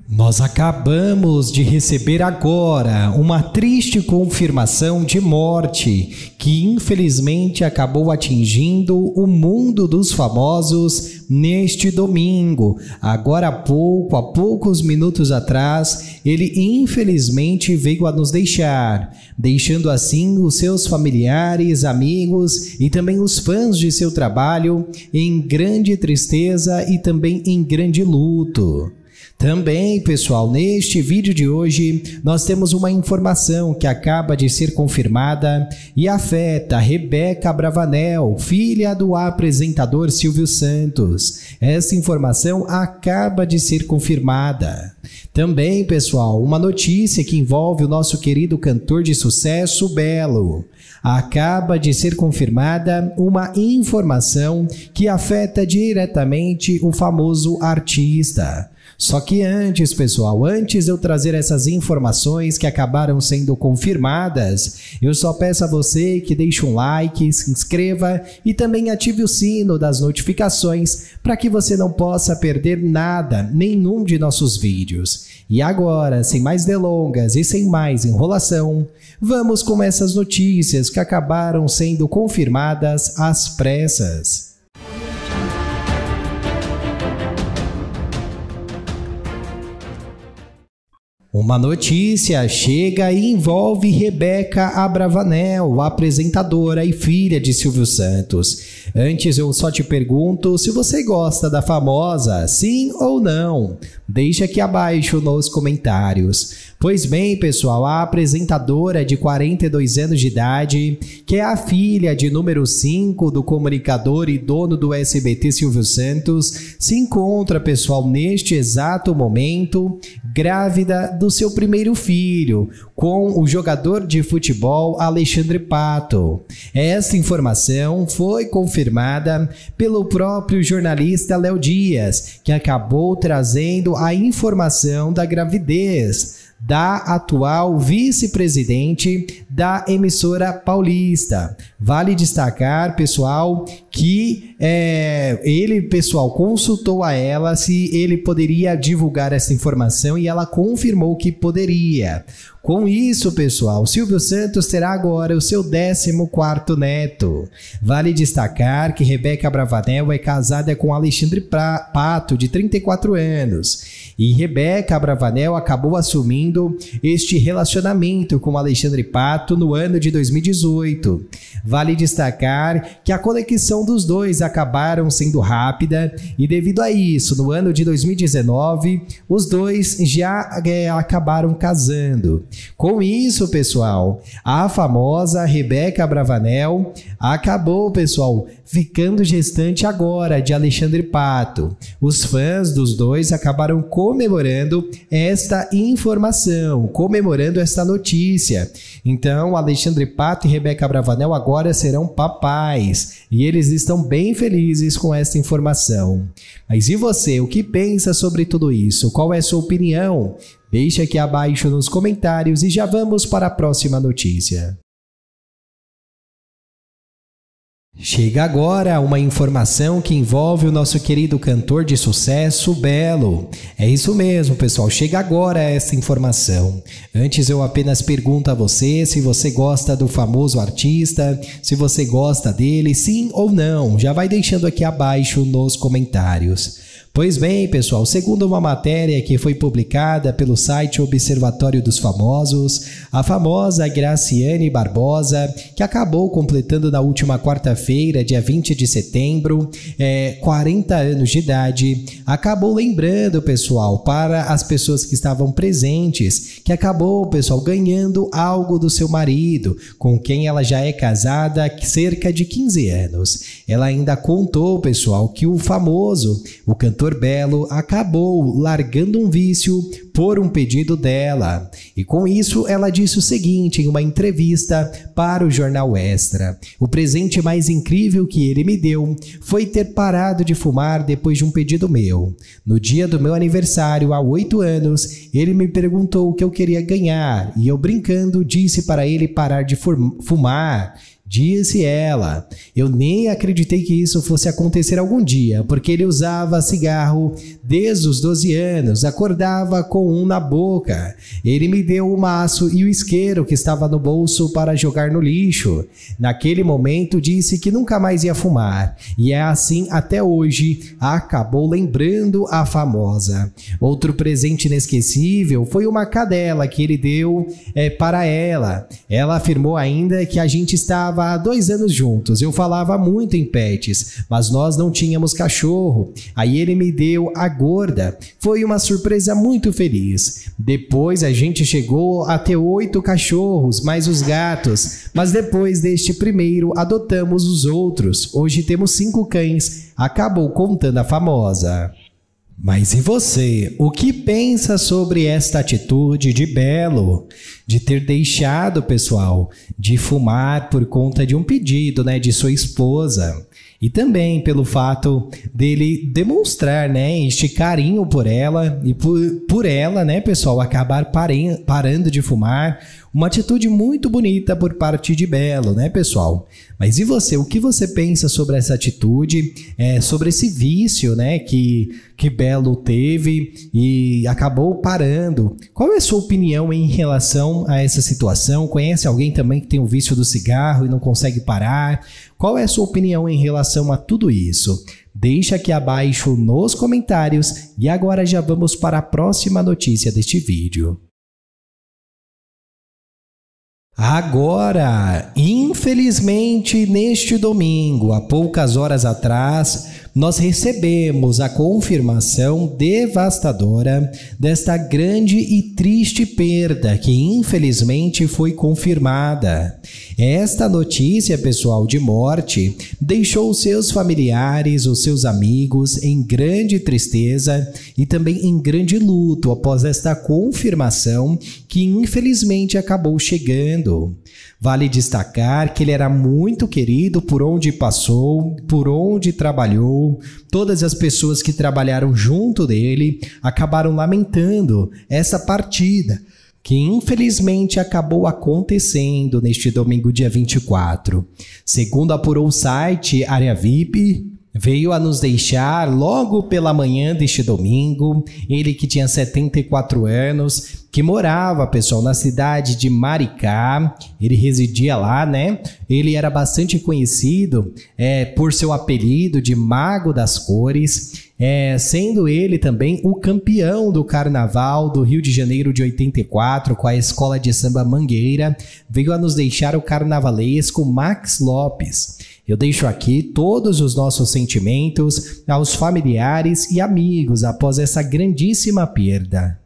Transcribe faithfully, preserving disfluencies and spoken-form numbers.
Nós acabamos de receber agora uma triste confirmação de morte que infelizmente acabou atingindo o mundo dos famosos neste domingo. Agora há pouco, há poucos minutos atrás, ele infelizmente veio a nos deixar, deixando assim os seus familiares, amigos e também os fãs de seu trabalho em grande tristeza e também em grande luto. Também, pessoal, neste vídeo de hoje, nós temos uma informação que acaba de ser confirmada e afeta Rebeca Abravanel, filha do apresentador Silvio Santos. Essa informação acaba de ser confirmada. Também, pessoal, uma notícia que envolve o nosso querido cantor de sucesso, Belo. Acaba de ser confirmada uma informação que afeta diretamente o famoso artista. Só que antes, pessoal, antes de eu trazer essas informações que acabaram sendo confirmadas, eu só peço a você que deixe um like, se inscreva e também ative o sino das notificações para que você não possa perder nada, nenhum de nossos vídeos. E agora, sem mais delongas e sem mais enrolação, vamos com essas notícias que acabaram sendo confirmadas às pressas. Uma notícia chega e envolve Rebeca Abravanel, apresentadora e filha de Silvio Santos. Antes eu só te pergunto se você gosta da famosa, sim ou não? Deixa aqui abaixo nos comentários. Pois bem, pessoal, a apresentadora de quarenta e dois anos de idade, que é a filha de número cinco do comunicador e dono do S B T Silvio Santos, se encontra, pessoal, neste exato momento, grávida do seu primeiro filho, com o jogador de futebol Alexandre Pato. Essa informação foi confirmada pelo próprio jornalista Léo Dias, que acabou trazendo a informação da gravidez da atual vice-presidente da emissora paulista. Vale destacar, pessoal, que é, ele, pessoal, consultou a ela se ele poderia divulgar essa informação e ela confirmou que poderia. Com isso, pessoal, Silvio Santos terá agora o seu décimo quarto neto. Vale destacar que Rebeca Abravanel é casada com Alexandre Pato, de trinta e quatro anos. E Rebeca Abravanel acabou assumindo este relacionamento com Alexandre Pato no ano de dois mil e dezoito. Vale destacar que a conexão dos dois acabaram sendo rápida e devido a isso, no ano de dois mil e dezenove, os dois já é, acabaram casando. Com isso, pessoal, a famosa Rebeca Abravanel acabou, pessoal, ficando gestante agora de Alexandre Pato. Os fãs dos dois acabaram comemorando esta informação, comemorando esta notícia. Então, Alexandre Pato e Rebeca Abravanel agora serão papais e eles estão bem felizes com esta informação. Mas e você, o que pensa sobre tudo isso? Qual é a sua opinião? Deixe aqui abaixo nos comentários e já vamos para a próxima notícia. Chega agora uma informação que envolve o nosso querido cantor de sucesso, Belo. É isso mesmo, pessoal, chega agora essa informação. Antes eu apenas pergunto a você se você gosta do famoso artista, se você gosta dele, sim ou não. Já vai deixando aqui abaixo nos comentários. Pois bem, pessoal, segundo uma matéria que foi publicada pelo site Observatório dos Famosos, a famosa Graciane Barbosa, que acabou completando na última quarta-feira, dia vinte de setembro, é, quarenta anos de idade, acabou lembrando, pessoal, para as pessoas que estavam presentes, que acabou, pessoal, ganhando algo do seu marido, com quem ela já é casada há cerca de quinze anos. Ela ainda contou, pessoal, que o famoso, o cantor Belo, acabou largando um vício por um pedido dela. E com isso ela disse o seguinte em uma entrevista para o Jornal Extra: o presente mais incrível que ele me deu foi ter parado de fumar depois de um pedido meu. No dia do meu aniversário, há oito anos, ele me perguntou o que eu queria ganhar e eu, brincando, disse para ele parar de fumar. disse ela. Eu nem acreditei que isso fosse acontecer algum dia, porque ele usava cigarro desde os doze anos, acordava com um na boca. Ele me deu o maço e o isqueiro que estava no bolso para jogar no lixo. Naquele momento disse que nunca mais ia fumar, e é assim até hoje, acabou lembrando a famosa. Outro presente inesquecível foi uma cadela que ele deu é, para ela. Ela afirmou ainda que a gente estava há dois anos juntos. Eu falava muito em pets, mas nós não tínhamos cachorro. Aí ele me deu a gorda. Foi uma surpresa muito feliz. Depois a gente chegou a ter oito cachorros, mais os gatos. Mas depois deste primeiro, adotamos os outros. Hoje temos cinco cães. Acabou contando a famosa. Mas e você? O que pensa sobre esta atitude de Belo? De ter deixado, pessoal, de fumar por conta de um pedido, né, de sua esposa. E também pelo fato dele demonstrar, né, este carinho por ela e por, por ela, né, pessoal, acabar pare, parando de fumar. Uma atitude muito bonita por parte de Belo, né, pessoal? Mas e você? O que você pensa sobre essa atitude, é, sobre esse vício, né, que, que Belo teve e acabou parando? Qual é a sua opinião em relação a essa situação? Conhece alguém também que tem o vício do cigarro e não consegue parar? Qual é a sua opinião em relação a tudo isso? Deixa aqui abaixo nos comentários e agora já vamos para a próxima notícia deste vídeo. Agora, infelizmente, neste domingo, há poucas horas atrás, nós recebemos a confirmação devastadora desta grande e triste perda que infelizmente foi confirmada. Esta notícia, pessoal, de morte deixou os seus familiares, os seus amigos em grande tristeza e também em grande luto após esta confirmação que infelizmente acabou chegando. Vale destacar que ele era muito querido por onde passou, por onde trabalhou. Todas as pessoas que trabalharam junto dele acabaram lamentando essa partida, que infelizmente acabou acontecendo neste domingo, dia vinte e quatro. Segundo apurou o site Área V I P, veio a nos deixar logo pela manhã deste domingo, ele que tinha setenta e quatro anos, que morava, pessoal, na cidade de Maricá. Ele residia lá, né? Ele era bastante conhecido é, por seu apelido de Mago das Cores, é, sendo ele também o campeão do Carnaval do Rio de Janeiro de oitenta e quatro com a Escola de Samba Mangueira. Veio a nos deixar o carnavalesco Max Lopes. Eu deixo aqui todos os nossos sentimentos aos familiares e amigos após essa grandíssima perda.